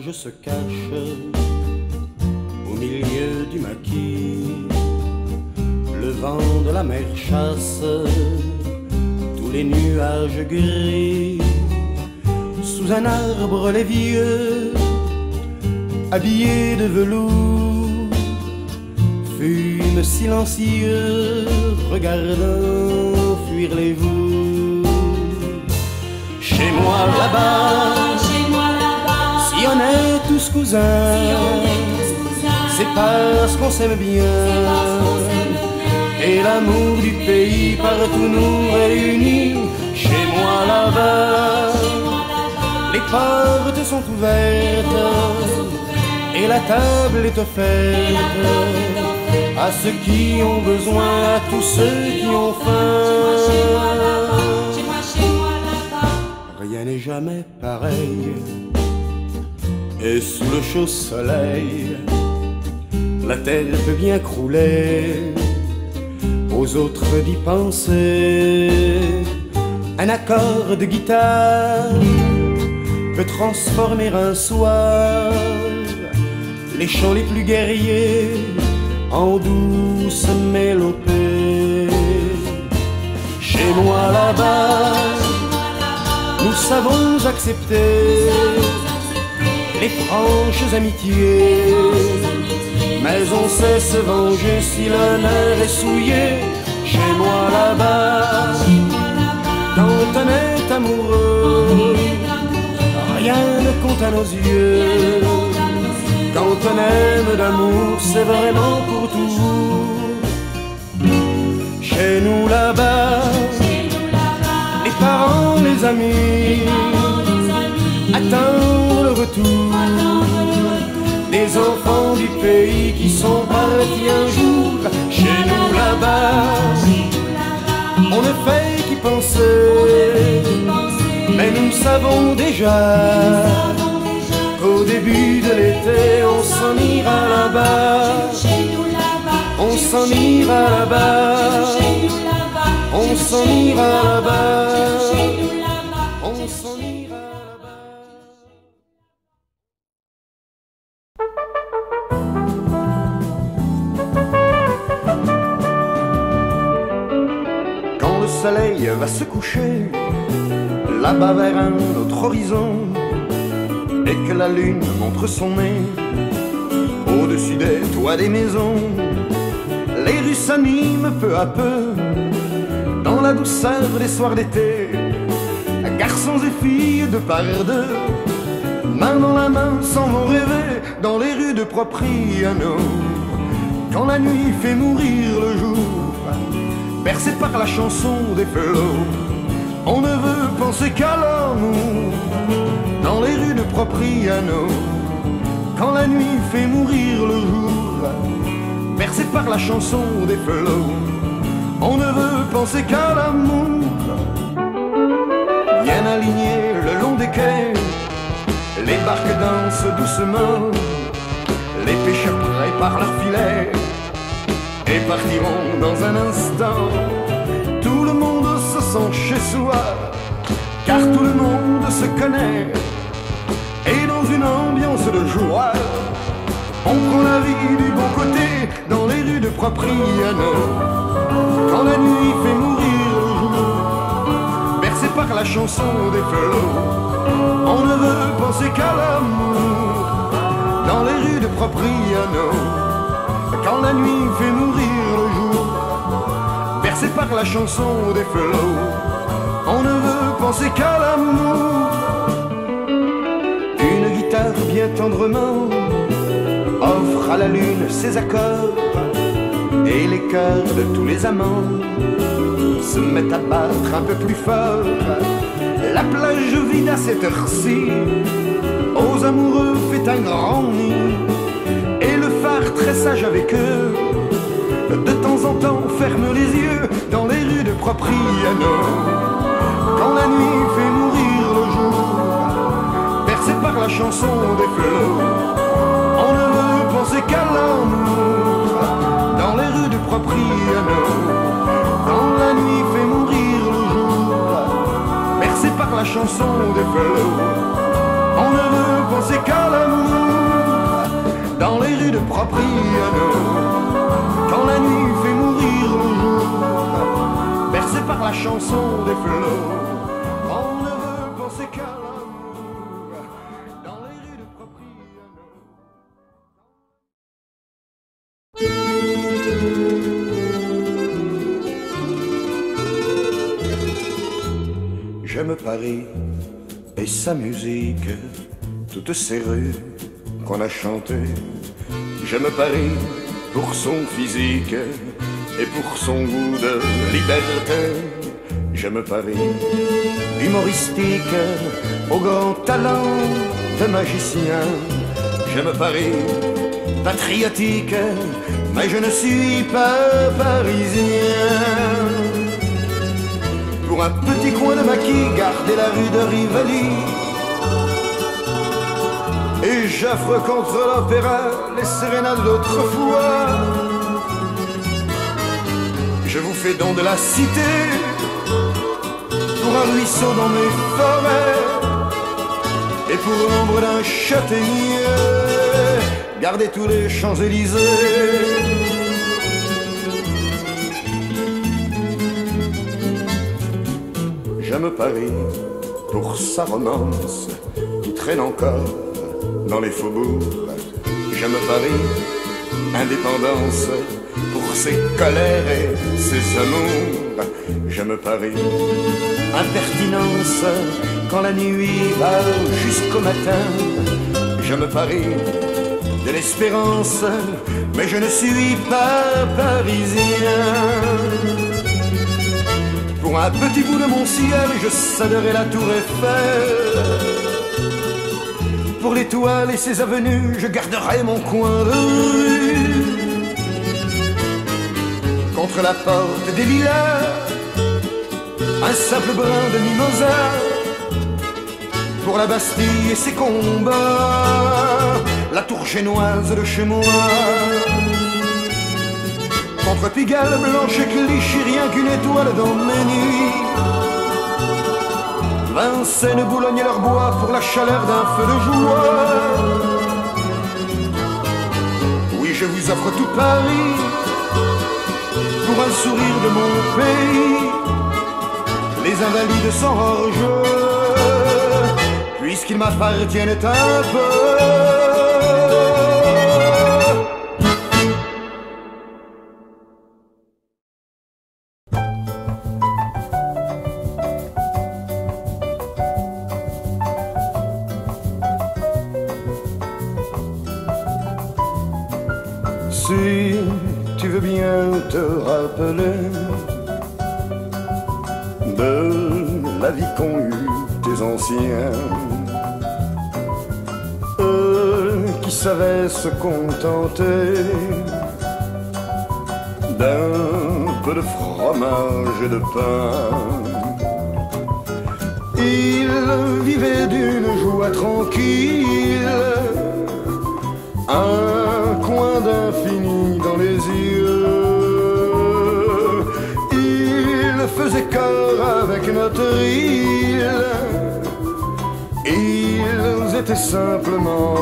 l'orge se cache au milieu du maquis. Le vent de la mer chasse tous les nuages gris. Sous un arbre les vieux, habillés de velours, fument silencieux, regardant fuir les vous. Chez moi là-bas, si on est tous cousins, c'est parce qu'on s'aime bien. Et l'amour du pays partout nous réunit. Chez moi là-bas, les portes sont ouvertes et la table est offerte à ceux qui ont besoin, à tous ceux qui ont faim. Rien n'est jamais pareil, et sous le chaud soleil, la terre peut bien crouler, aux autres d'y penser. Un accord de guitare peut transformer un soir les chants les plus guerriers en douce mélopée. Chez moi là-bas, nous savons accepter les franches amitiés, mais on sait se venger si l'honneur est souillé. Chez moi là-bas, quand on est amoureux, rien ne compte à nos yeux. Quand on aime d'amour, c'est vraiment pour toujours. Chez nous là-bas, les parents, les amis attendent le retour des enfants du pays qui sont partis un jour. Chez nous là-bas, on ne fait qu'y penser, mais nous savons déjà qu'au début de l'été, on s'en ira là-bas. On s'en ira là-bas. On s'en ira là-bas. On s'en ira là-bas. Quand le soleil va se coucher là-bas vers un autre horizon, et que la lune montre son nez au-dessus des toits des maisons, les rues s'animent peu à peu dans la douceur des soirs d'été. Garçons et filles de part et deux, main dans la main, s'en vont rêver dans les rues de Propriano. Quand la nuit fait mourir le jour, bercé par la chanson des flots, on ne veut penser qu'à l'amour dans les rues de Propriano. Quand la nuit fait mourir le jour, bercé par la chanson des flots, on ne veut penser qu'à l'amour. Bien alignés le long des quais, les barques dansent doucement, les pêcheurs préparent leurs filets et partiront dans un instant. Tout le monde se sent chez soi, car tout le monde se connaît, et dans une ambiance de joie, on prend la vie du bon côté dans les rues de Propriano. Quand la nuit fait mourir le jour, bercé par la chanson des flots, on ne veut penser qu'à l'amour dans les rues de Propriano. Quand la nuit fait mourir le jour, bercé par la chanson des flots, on ne veut penser qu'à l'amour. Une guitare bien tendrement offre à la lune ses accords, et les cœurs de tous les amants se mettent à battre un peu plus fort. La plage vide à cette heure-ci, aux amoureux fait un grand nid, et le phare très sage avec eux, de temps en temps ferme les yeux dans les rues de Propriano. Quand la nuit fait mourir le jour, bercé par la chanson des flots, on ne veut penser qu'à l'amour dans les rues de Propriano. Quand la nuit fait mourir le jour, bercé par la chanson des flots, on On ne veut penser qu'à l'amour dans les rues de Propriano, quand la nuit fait mourir le jour, bercé par la chanson des flots. On ne veut penser qu'à l'amour dans les rues de Propriano. J'aime Paris et sa musique, toutes ces rues qu'on a chantées. J'aime Paris pour son physique et pour son goût de liberté. J'aime Paris humoristique au grand talent de magicien. J'aime Paris patriotique, mais je ne suis pas parisien. Pour un petit coin de maquis, garder la rue de Rivoli, et j'offre contre l'opéra les sérénades d'autrefois. Je vous fais don de la cité pour un ruisseau dans mes forêts, et pour l'ombre d'un châtaignier, gardez tous les Champs-Élysées. J'aime Paris pour sa romance qui traîne encore dans les faubourgs. J'aime Paris, indépendance, pour ses colères et ses amours. J'aime Paris, impertinence, quand la nuit va jusqu'au matin. J'aime Paris, de l'espérance, mais je ne suis pas parisien. Pour un petit bout de mon ciel, je céderai la tour Eiffel. Pour l'étoile et ses avenues, je garderai mon coin de rue. Contre la porte des lilas, un simple brin de mimosa. Pour la Bastille et ses combats, la tour génoise de chez moi. Contre Pigalle, Blanche et Clichy, rien qu'une étoile dans mes nuits. Vincennes, Boulogne et leur bois pour la chaleur d'un feu de joie. Oui, je vous offre tout Paris pour un sourire de mon pays. Les invalides s'enragent puisqu'ils m'appartiennent un peu. Si tu veux bien te rappeler de la vie qu'ont eue tes anciens, eux qui savaient se contenter d'un peu de fromage et de pain, ils vivaient d'une joie tranquille, un coin d'infini dans les yeux. Ils faisaient corps avec notre île, ils étaient simplement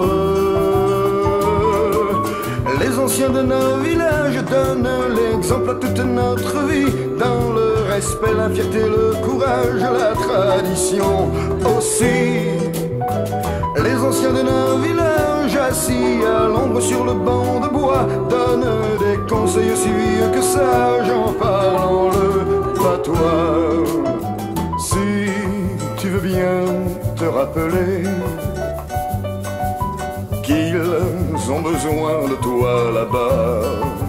heureux. Les anciens de nos villages donnent l'exemple à toute notre vie, dans le respect, la fierté, le courage, la tradition aussi. Les anciens de nos villages, assis à l'ombre sur le banc de bois, donnent des conseils aussi vieux que sages en parlant le patois. Si tu veux bien te rappeler qu'ils ont besoin de toi là-bas,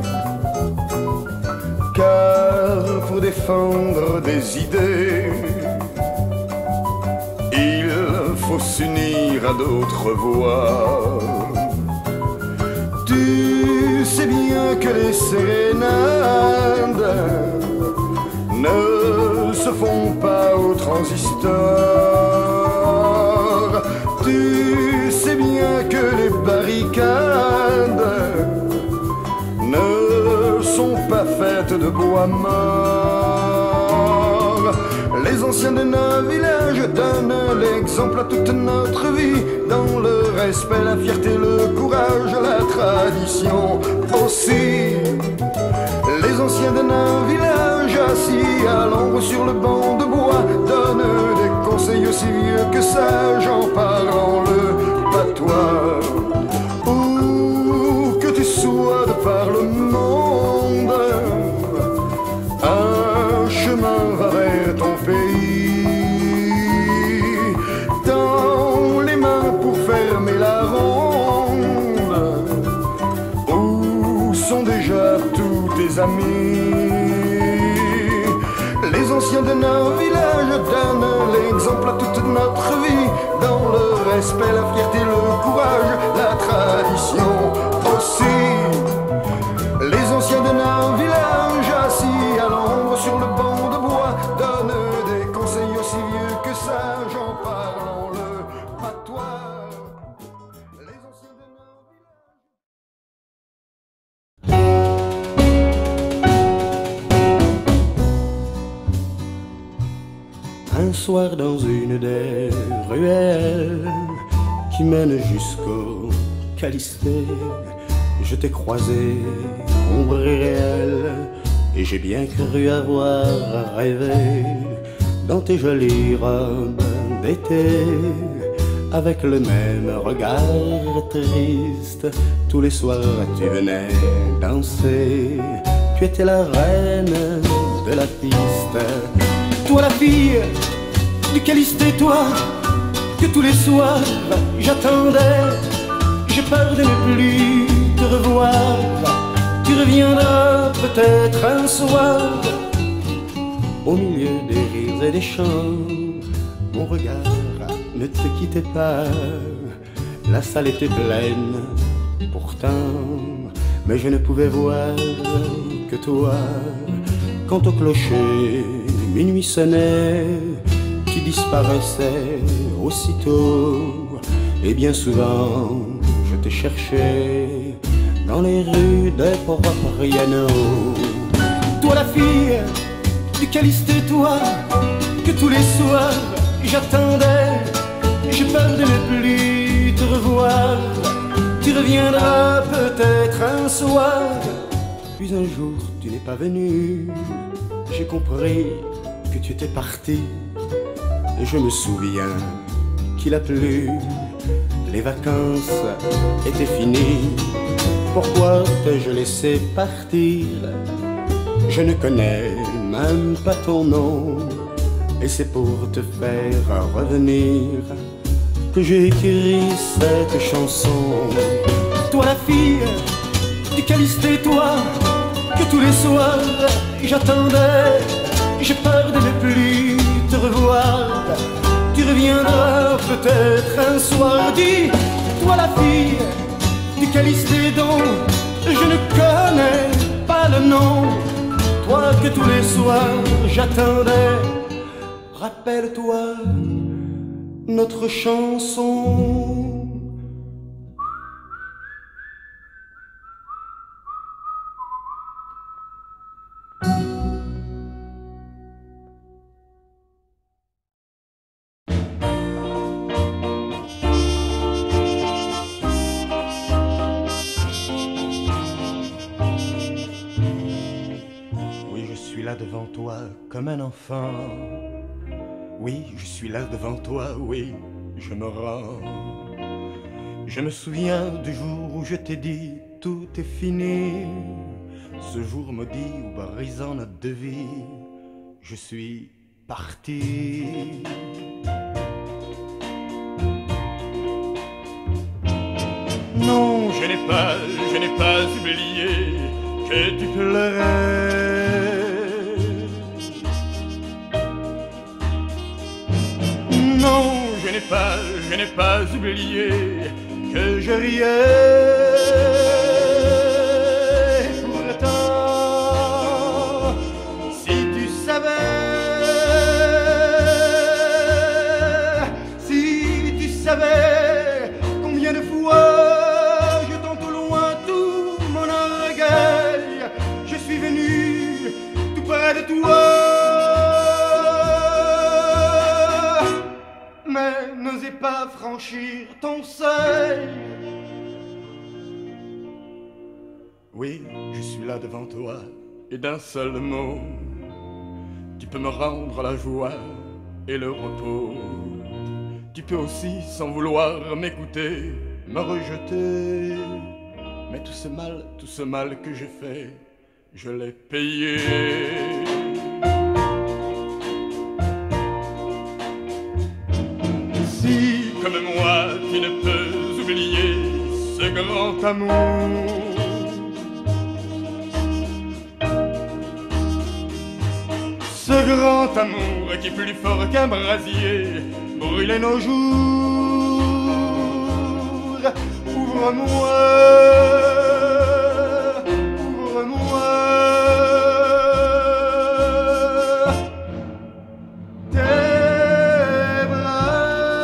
car pour défendre des idées, il faut s'unir à d'autres voix. Tu sais bien que les sérénades ne se font pas au transistor. Tu sais bien que les barricades ne sont pas faites de bois mort. Les anciens de nos villages donnent l'exemple à toute notre vie. Dans le respect, la fierté, le courage, la tradition aussi. Les anciens de nos villages assis à l'ombre sur le banc de bois donnent des conseils aussi vieux que sages en parlant le patois. Où que tu sois de par le monde, un chemin va vers ton pays. Dans les mains pour fermer la ronde, où sont déjà tous tes amis? Les anciens de nos villages donnent l'exemple à toute notre vie. Dans le respect, la fierté, le courage, la tradition aussi. Les anciens de nos villages assis à l'ombre sur le banc de bois donnent des conseils aussi vieux que sages en parlant le patois. Les anciens de nos villages. Un soir dans une des ruelles qui mène jusqu'au Callister, je t'ai croisé, ombre irréelle, et j'ai bien cru avoir rêvé dans tes jolies robes d'été, avec le même regard triste. Tous les soirs tu venais danser, tu étais la reine de la piste. Toi la fille du Callister, toi que tous les soirs j'attendais. J'ai peur de ne plus te revoir, tu reviendras peut-être un soir. Au milieu des rires et des chants, mon regard ne te quittait pas. La salle était pleine pourtant, mais je ne pouvais voir que toi. Quand au clocher minuit sonnait, tu disparaissais aussitôt. Et bien souvent je te cherchais dans les rues de Propriano. Toi la fille du Callister, toi que tous les soirs j'attendais. J'ai peur de ne plus te revoir, tu reviendras peut-être un soir. Puis un jour tu n'es pas venu, j'ai compris que tu étais parti. Et je me souviens qu'il a plu, les vacances étaient finies. Pourquoi t'ai-je laissé partir? Je ne connais même pas ton nom, et c'est pour te faire revenir que j'ai écrit cette chanson. Toi la fille du Callister, toi que tous les soirs j'attendais. J'ai peur de ne plus te revoir, tu reviendras peut-être un soir. Dis, toi la fille du Callister dont je ne connais pas le nom, toi que tous les soirs j'attendais. Rappelle-toi notre chanson. Là devant toi comme un enfant. Oui, je suis là devant toi, oui, je me rends. Je me souviens du jour où je t'ai dit tout est fini. Ce jour maudit où brisant notre vie, je suis parti. Non, je n'ai pas oublié que tu pleurais. Non, je n'ai pas oublié que je riais. Pourtant, si tu savais combien de fois je tente au loin tout mon orgueil, je suis venu tout près de toi. franchir ton seuil. Oui, je suis là devant toi, et d'un seul mot, tu peux me rendre la joie et le repos. Tu peux aussi, sans vouloir m'écouter, me rejeter. Mais tout ce mal que j'ai fait, je l'ai payé. Si, comme moi, tu ne peux oublier ce grand amour, ce grand amour qui, plus fort qu'un brasier, brûlait nos jours. Ouvre-moi, ouvre-moi tes bras.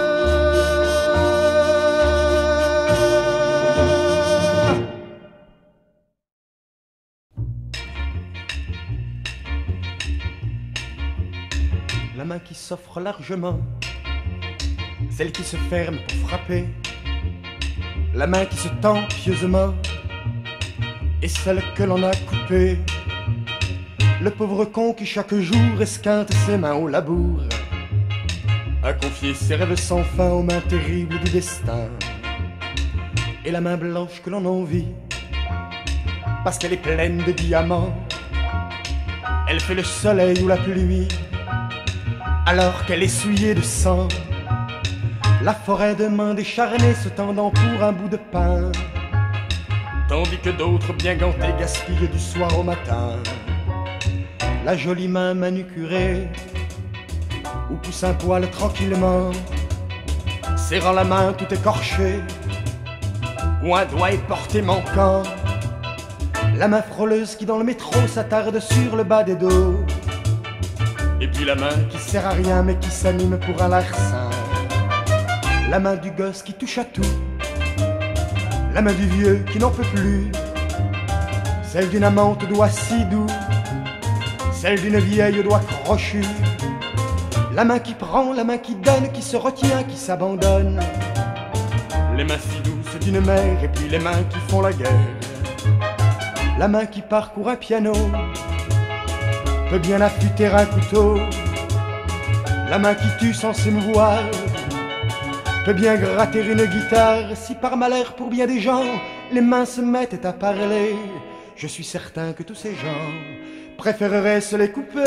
La main qui s'offre largement, celle qui se ferme pour frapper, la main qui se tend pieusement, et celle que l'on a coupée. Le pauvre con qui chaque jour esquinte ses mains au labour, a confié ses rêves sans fin aux mains terribles du destin. Et la main blanche que l'on envie, parce qu'elle est pleine de diamants, elle fait le soleil ou la pluie, alors qu'elle est souillée de sang. La forêt de mains décharnées se tendant pour un bout de pain, tandis que d'autres bien gantés gaspillent du soir au matin. La jolie main manucurée, où pousse un poil tranquillement, serrant la main tout écorchée, où un doigt est porté manquant. La main frôleuse qui dans le métro s'attarde sur le bas des dos. Et puis la main qui sert à rien mais qui s'anime pour un larcin. La main du gosse qui touche à tout, la main du vieux qui n'en peut plus, celle d'une amante aux doigts si doux, celle d'une vieille aux doigts crochus. La main qui prend, la main qui donne, qui se retient, qui s'abandonne. Les mains si douces d'une mère et puis les mains qui font la guerre. La main qui parcourt un piano peut bien affûter un couteau. La main qui tue sans s'émouvoir peut bien gratter une guitare. Si par malheur pour bien des gens les mains se mettent à parler, je suis certain que tous ces gens préféreraient se les couper.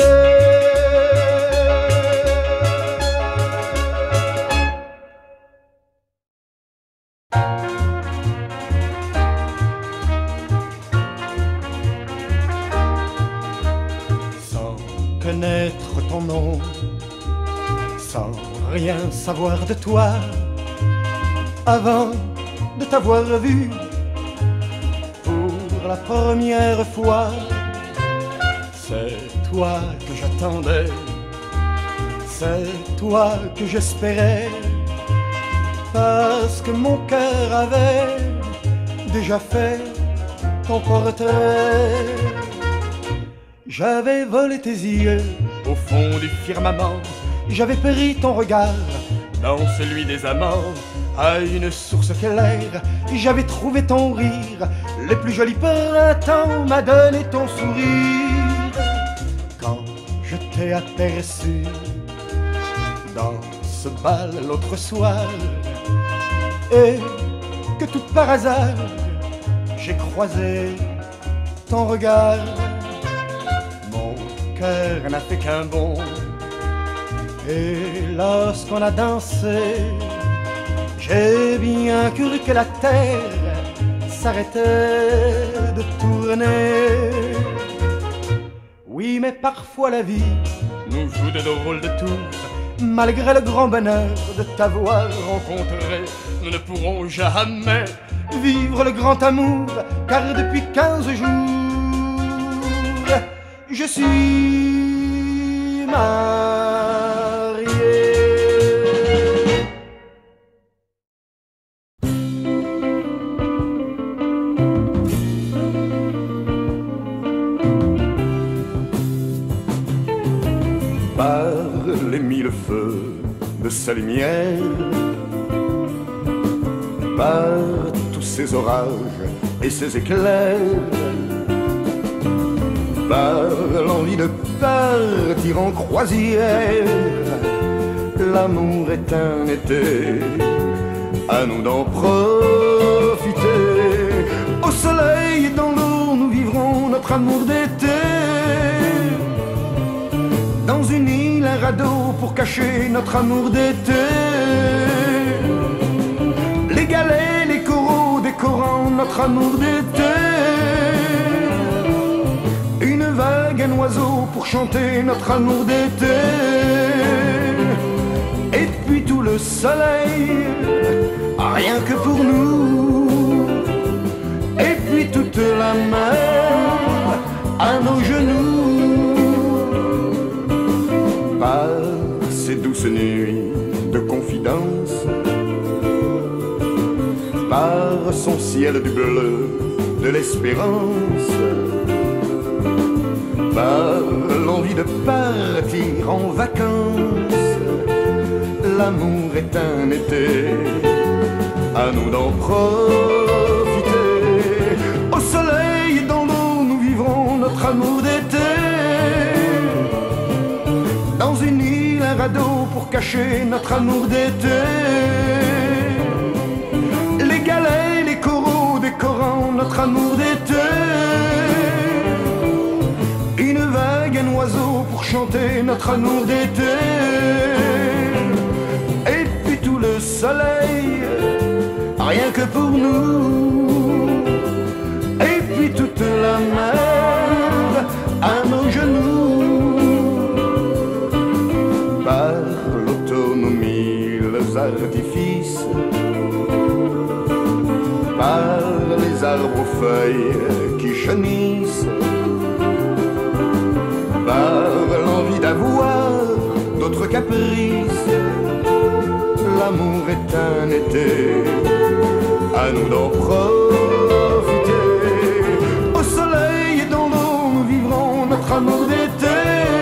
Sans connaître ton nom, sans rien savoir de toi, avant de t'avoir vu pour la première fois, c'est toi que j'attendais, c'est toi que j'espérais, parce que mon cœur avait déjà fait ton portrait. J'avais volé tes yeux au fond du firmament, j'avais pris ton regard dans celui des amants, à une source claire, j'avais trouvé ton rire, le plus joli printemps m'a donné ton sourire. Quand je t'ai aperçu dans ce bal l'autre soir, et que tout par hasard j'ai croisé ton regard, mon cœur n'a fait qu'un bond, et lorsqu'on a dansé, j'ai bien cru que la terre s'arrêtait de tourner. Oui, mais parfois la vie nous joue de drôles de tours. Malgré le grand bonheur de t'avoir rencontré, nous ne pourrons jamais vivre le grand amour, car depuis 15 jours, je suis marié. Par les mille feux de sa lumière, par tous ces orages et ces éclairs, par l'envie de partir en croisière. L'amour est un été, à nous d'en profiter. Au soleil et dans l'eau, nous vivrons notre amour d'été. Dans une île, un radeau pour cacher notre amour d'été. Les galets, les coraux décorant notre amour d'été. Une vague, un oiseau pour chanter notre amour d'été. Et puis tout le soleil, rien que pour nous. Et puis toute la mer à nos genoux. Par ces douces nuits de confidence, par son ciel du bleu de l'espérance, par l'envie de partir en vacances. L'amour est un été, à nous d'en profiter. Au soleil et dans l'eau, nous vivrons notre amour d'été. Dans une île, un radeau pour cacher notre amour d'été. Les galets, les coraux décorant notre amour d'été. Une vague, un oiseau pour chanter notre amour d'été. Et puis tout le soleil, rien que pour nous. Et puis toute la mer à nos genoux. Par l'autonomie, les artifices, par les arbres aux feuilles qui jaunissent, par l'envie d'avoir d'autres caprices. L'amour est un été, à nous d'en profiter. Au soleil et dans l'eau, nous vivrons notre amour d'été.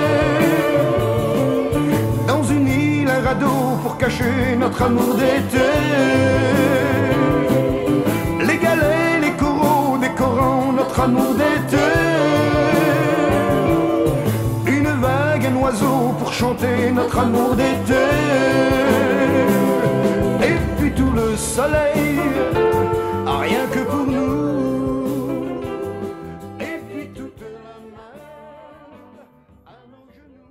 Dans une île, un radeau pour cacher notre amour d'été. Les galets, les coraux décorant notre amour d'été. Une vague, un oiseau pour chanter notre amour d'été. Et puis tout le soleil, rien que pour nous. Et puis toute la mer à nos genoux.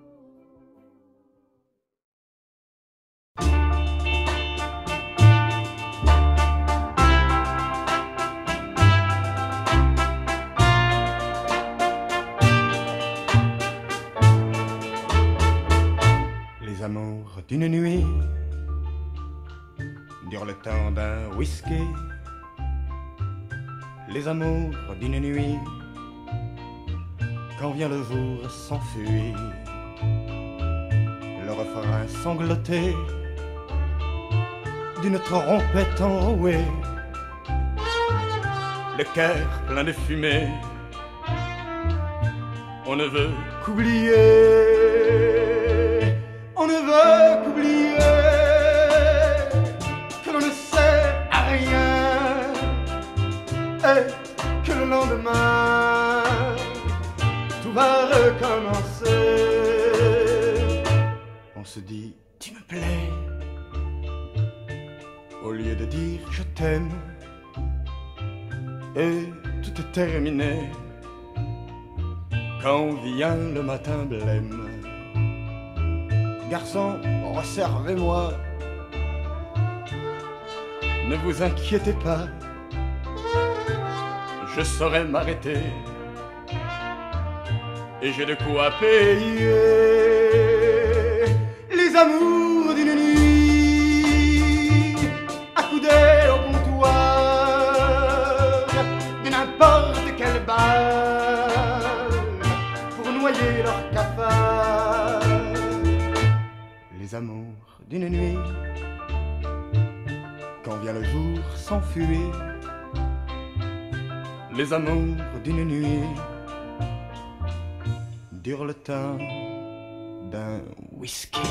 Les amours d'une nuit durent le temps d'un whisky. Les amours d'une nuit, quand vient le jour, s'enfuit. Le refrain sangloté d'une trompette enrouée. Le cœur plein de fumée, on ne veut qu'oublier. On ne veut qu'oublier que l'on ne sert à rien et que le lendemain tout va recommencer. On se dit tu me plais au lieu de dire je t'aime, et tout est terminé quand vient le matin blême. Garçon, resservez-moi, ne vous inquiétez pas, je saurai m'arrêter et j'ai de quoi payer les amours d'une nuit, accoudés au comptoir de n'importe quel bar pour noyer leur cafard. Les amours d'une nuit, quand vient le jour s'enfuit. Les amours d'une nuit durent le temps d'un whisky.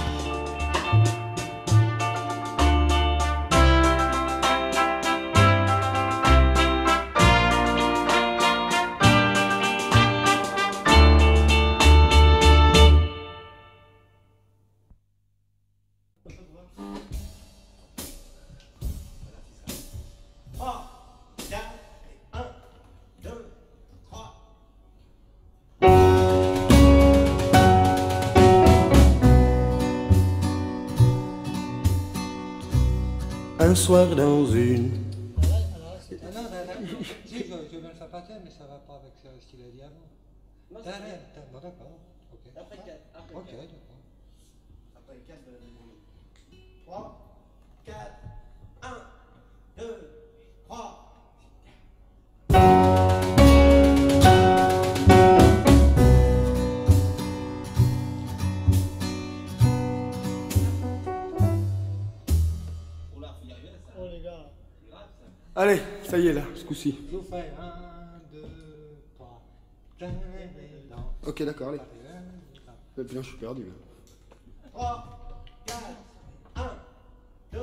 Un soir dans une... Si, je mets le sapin, mais ça va pas avec ce style de diamant. Bon, d'accord. Ok. Après 4. Ok, d'accord. Après 4 de 3, 4, 1, 2, 3. Oh les gars. Allez, ça y est là, ce coup-ci. Je vous fais 1, 2, 3. Ok, d'accord, allez. Putain, je suis perdu là. 3, 4, 1, 2.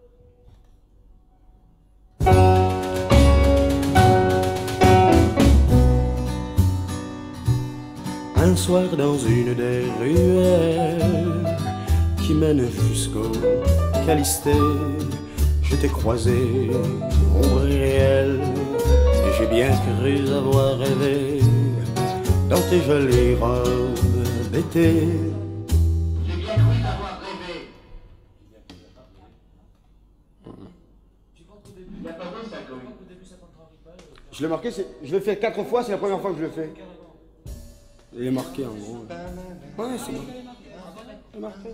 Un soir dans une des ruelles qui mène jusqu'au Calysté, je t'ai croisé, ombre réelle, et j'ai bien cru avoir rêvé dans tes jolies robes d'été. J'ai bien cru d'avoir rêvé. Il a pas beau ça, Chloé. Je l'ai marqué, je l'ai fait 4 fois, c'est la première fois que je le fais. Il est marqué en gros. Ouais, c'est bon. Il est marqué.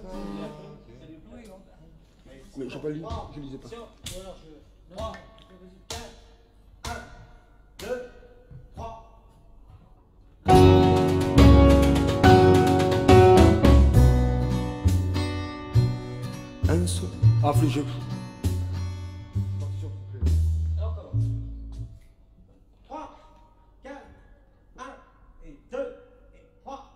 Mais j'ai pas lu, je lisais pas. 3, 4, 1, 2, 3. Un soir. Ah, flûte. Alors commence. 3, 4, 1, et 2, et 3.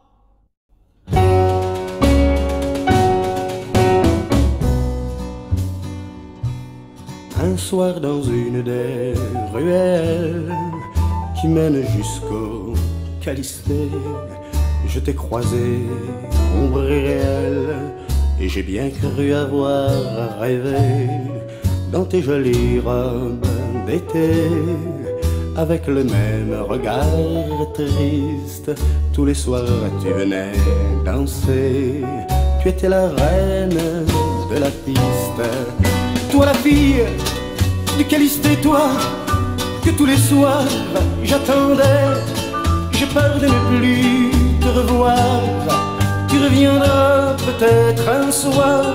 Un soir dans une des ruelles qui mène jusqu'au Calysté, je t'ai croisé, ombre réelle, et j'ai bien cru avoir rêvé dans tes jolies robes d'été, avec le même regard triste. Tous les soirs tu venais danser, tu étais la reine de la piste. Toi la fille du Calysté, toi que tous les soirs j'attendais. J'ai peur de ne plus te revoir. Tu reviendras peut-être un soir,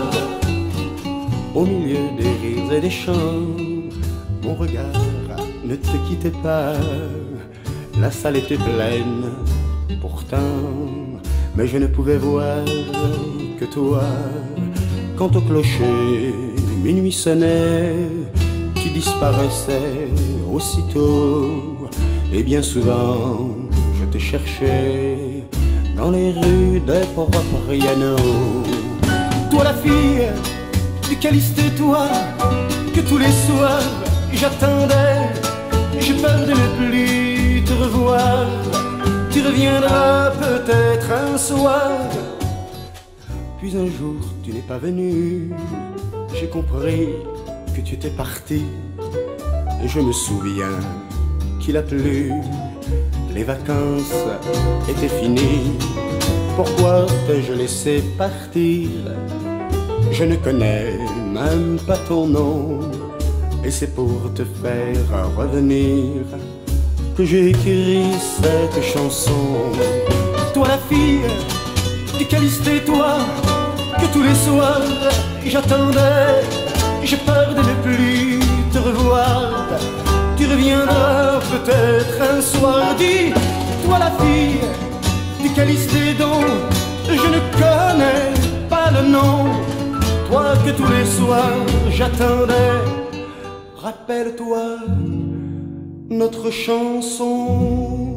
au milieu des rires et des chants. Mon regard ne te quittait pas, la salle était pleine pourtant, mais je ne pouvais voir que toi. Quand au clocher minuit sonnait, tu disparaissais aussitôt, et bien souvent je te cherchais dans les rues des Propriano. Toi la fille du Calysté, toi que tous les soirs j'attendais. J'ai peur de ne plus te revoir. Tu reviendras peut-être un soir. Puis un jour tu n'es pas venu. J'ai compris que tu étais parti, et je me souviens qu'il a plu. Les vacances étaient finies. Pourquoi t'ai-je laissé partir? Je ne connais même pas ton nom, et c'est pour te faire revenir que j'ai écrit cette chanson. Toi la fille du Calysté, toi que tous les soirs j'attendais. J'ai peur de ne plus te revoir. Tu reviendras peut-être un soir. Dis, toi la fille du Calysté dont je ne connais pas le nom, toi que tous les soirs j'attendais. Rappelle-toi notre chanson.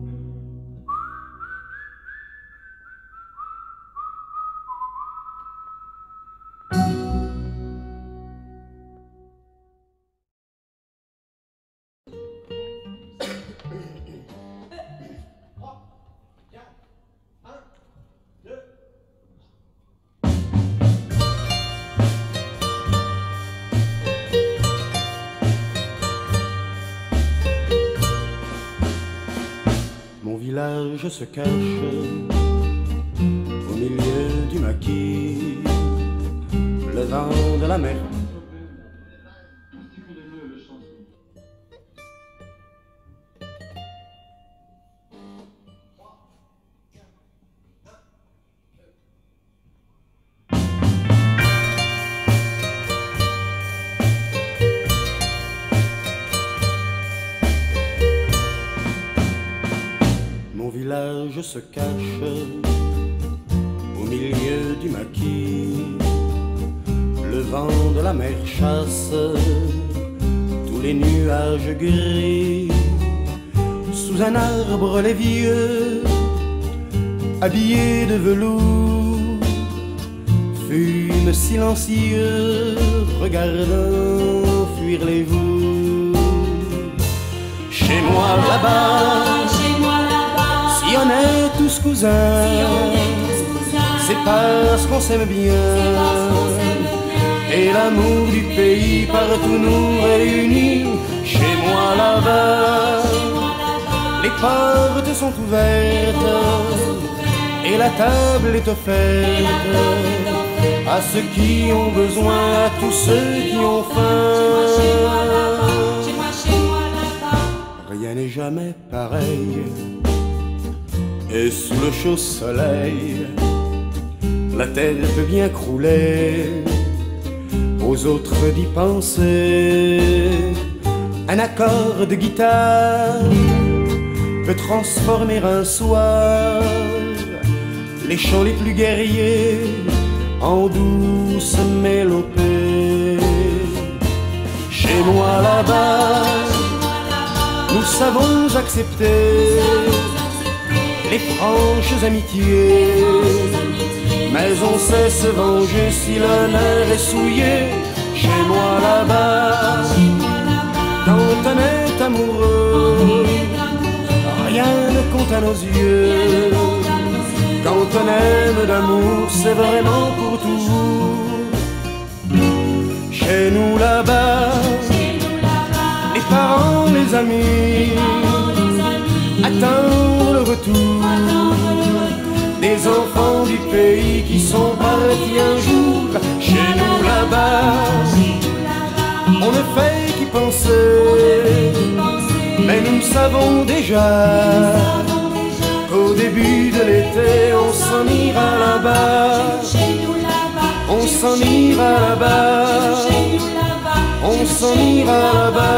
Mon village se cache au milieu du maquis. Le vent de la mer nuages se cachent au milieu du maquis. Le vent de la mer chasse tous les nuages gris. Sous un arbre les vieux, habillés de velours, fument silencieux, regardant fuir les voûtes. Chez moi là-bas, si on est tous cousins, c'est parce qu'on s'aime bien. Et l'amour du pays partout nous réunit. Chez moi là-bas, les portes sont ouvertes et la table est offerte à ceux qui ont besoin, à tous ceux qui ont faim. Rien n'est jamais pareil, et sous le chaud soleil, la terre peut bien crouler, aux autres d'y penser. Un accord de guitare peut transformer un soir les chants les plus guerriers en douce mélopée. Chez moi là-bas, nous savons accepter les franches amitiés, mais on sait se venger si l'honneur est souillé. Chez moi là-bas, quand on est amoureux, rien ne compte à nos yeux. Quand on aime d'amour, c'est vraiment pour toujours. Chez nous là-bas, les parents, les amis attendent le retour des enfants du pays qui sont partis un jour. Chez nous là-bas, on ne fait qu'y penser, mais nous savons déjà qu'au début de l'été, on s'en ira là-bas. On s'en ira là-bas. On s'en ira là-bas.